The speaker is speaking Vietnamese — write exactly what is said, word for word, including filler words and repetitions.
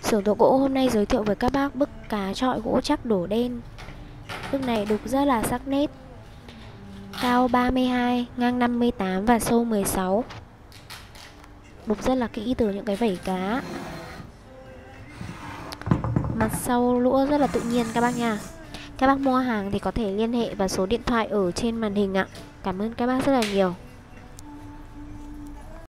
Xưởng thợ gỗ hôm nay giới thiệu với các bác bức cá chọi gỗ chắc đổ đen. Bức này đục rất là sắc nét. Cao ba mươi hai, ngang năm mươi tám và sâu mười sáu. Đục rất là kỹ từ những cái vảy cá. Mặt sau lũa rất là tự nhiên các bác nha. Các bác mua hàng thì có thể liên hệ vào số điện thoại ở trên màn hình ạ. Cảm ơn các bác rất là nhiều.